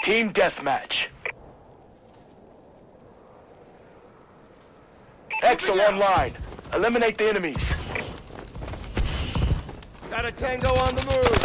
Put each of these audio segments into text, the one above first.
Team deathmatch. Exo online. Eliminate the enemies. Got a tango on the move.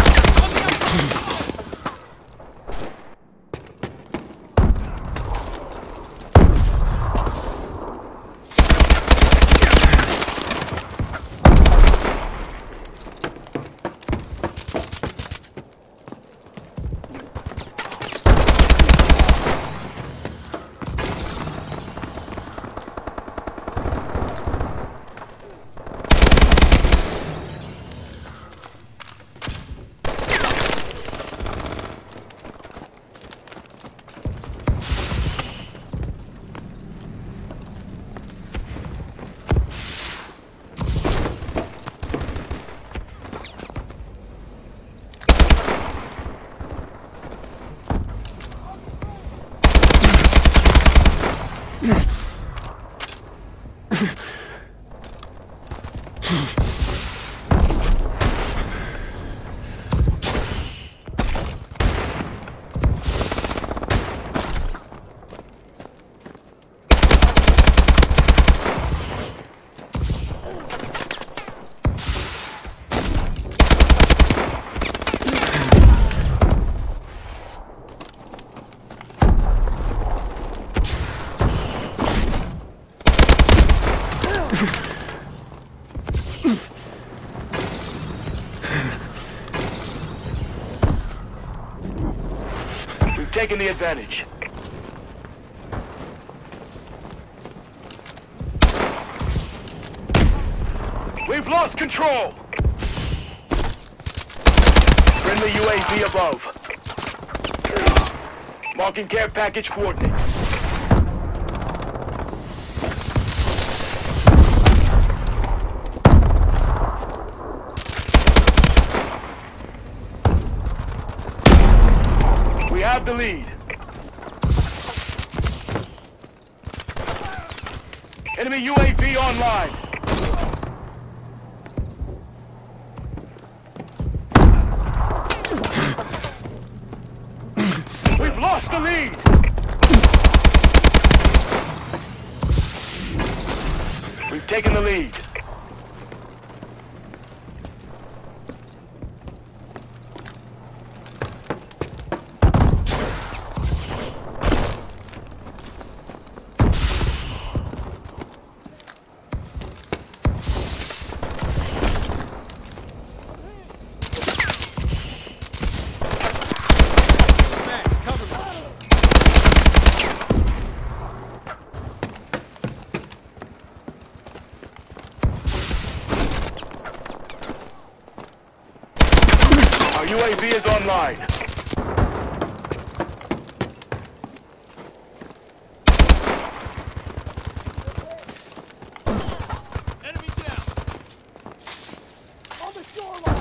Taking the advantage. We've lost control. Friendly UAV above. Marking care package coordinates. We have the lead. Enemy UAV online. We've lost the lead. We've taken the lead. UAV is online. Enemy down. On the shoreline.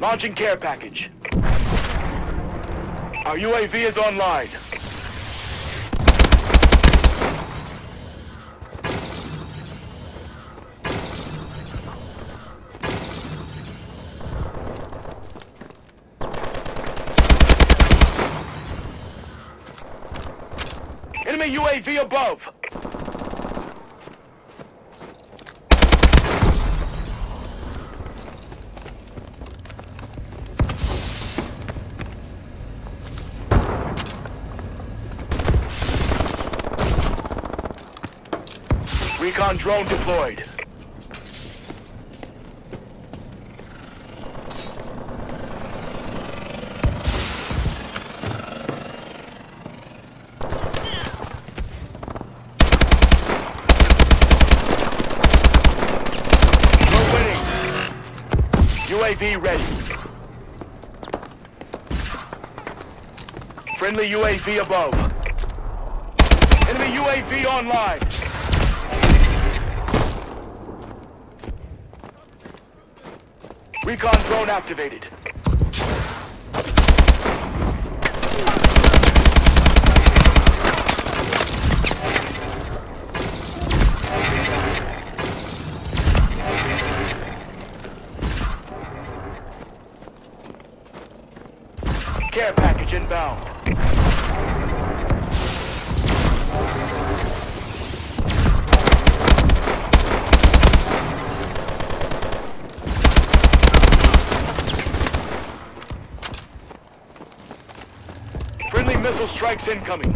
Launching care package. Our UAV is online. Enemy UAV above. Recon drone deployed. We're winning. UAV ready. Friendly UAV above. Enemy UAV online. Recon drone activated. Care package inbound. Friendly missile strikes incoming.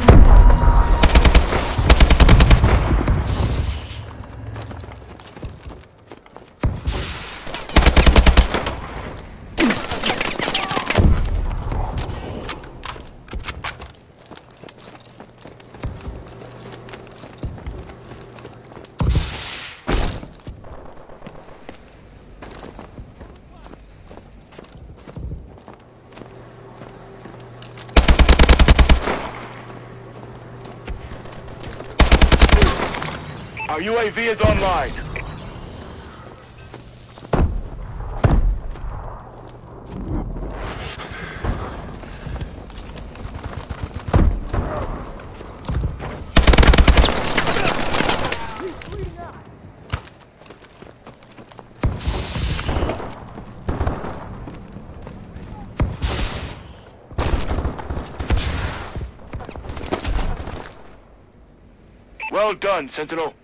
Our UAV is online. Well done, Sentinel.